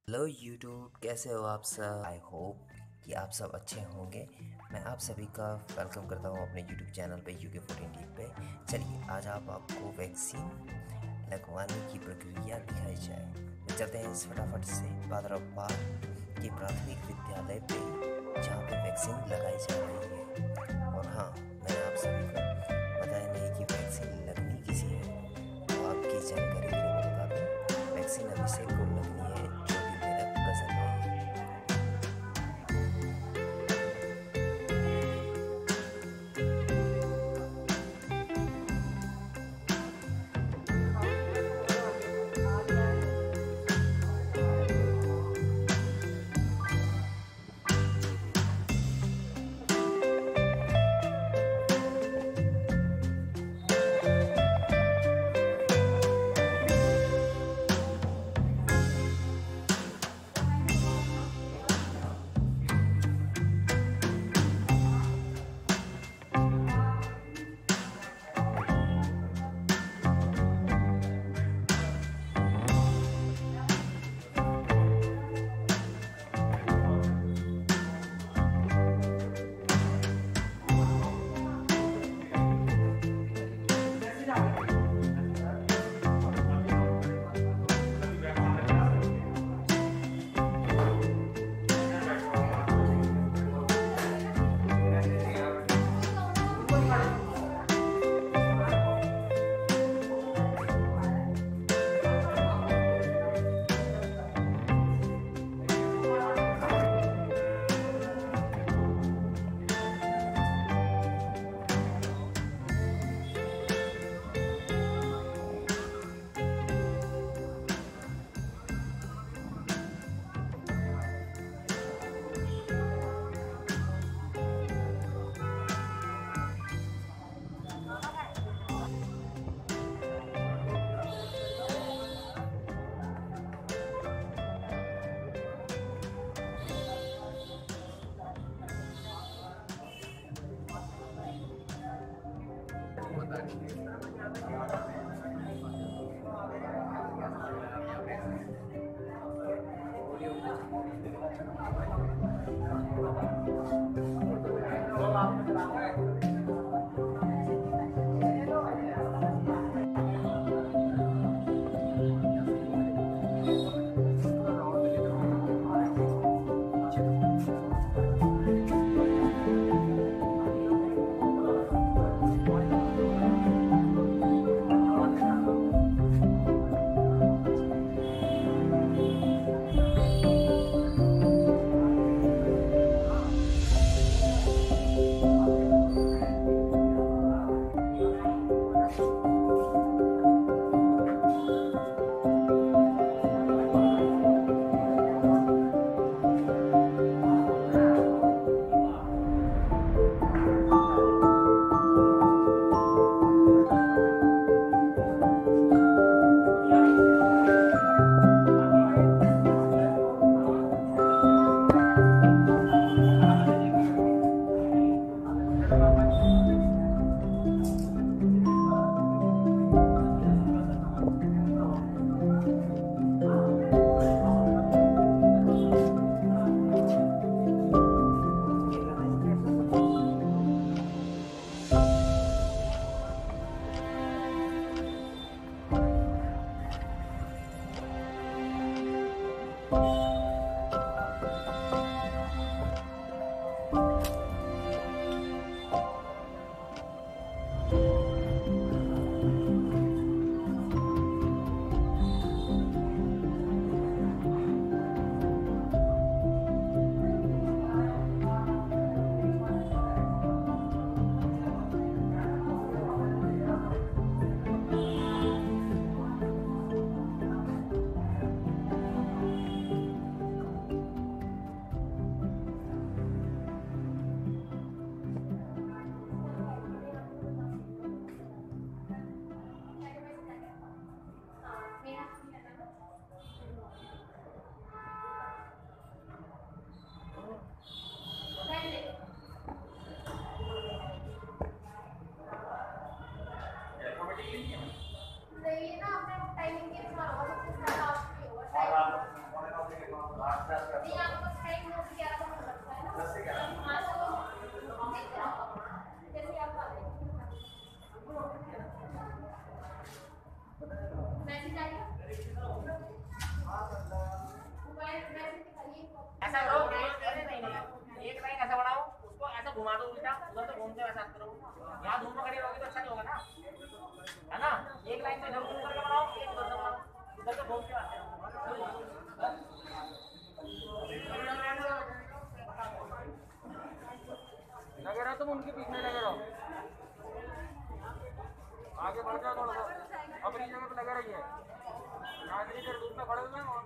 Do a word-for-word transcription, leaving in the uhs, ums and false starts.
Hello YouTube, कैसे हो आप सब। आई होप कि आप सब अच्छे होंगे। मैं आप सभी का वेलकम करता हूँ अपने यूट्यूब चैनल पे यूके फोर्टीन टी पे। चलिए आज आप आपको वैक्सीन लगवाने की प्रक्रिया दिखाई जाए। तो चलते हैं इस फटाफट से बादराबाद के प्राथमिक विद्यालय पे, जहाँ पे वैक्सीन लगाई जा रही है। और हाँ, मैंने आप सभी को बताया नहीं कि वैक्सीन लगनी किसी है, तो आपकी जानकारी के लिए मैं बता दूँ, वैक्सीन अभिषेक को लगनी है, जो कि मेरा कज़न है। ऐसा करो, अरे नहीं नहीं, एक लाइन ऐसा बनाओ, उसको ऐसा घुमा दो उल्टा, उधर से घूमते वैसा करो। यहाँ धूप में खड़ी रहोगे तो अच्छा नहीं होगा ना, है ना? एक लाइन में इधर घूम करके बनाओ, एक उधर से बनाओ, उधर से घूम के आते हैं। लगे रहो तुम उनके पीछे लगे रहो, आगे बढ़ जाओ थोड़ा सा, अपनी जगह पे लगे रहिए। इतनी देर धूप में खड़े हुए हैं।